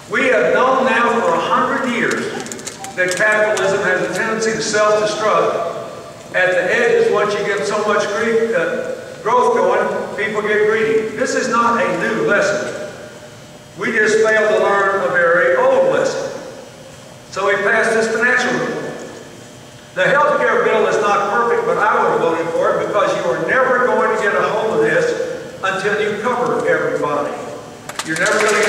We have known now for 100 years that capitalism has a tendency to self-destruct at the edges. Once you get so much growth going, people get greedy. This is not a new lesson. We just failed to learn a very old lesson. So we passed this financial reform. The health care bill is not perfect, but I would have voted for it because you are never going to get a hold of this until you cover everybody. You're never going to